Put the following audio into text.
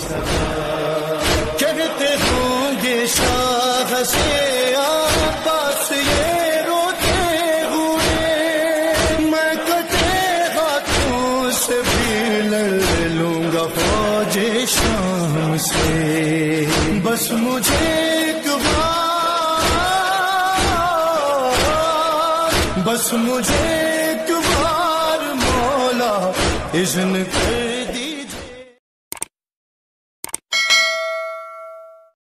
कहते होंगे शाह से पास ये रोते हुए, मैं कटे हाथों से भी लड़ लूंगा फौजे शाम से। बस मुझे एक बार, बस मुझे एक बार मौला इज़्न कर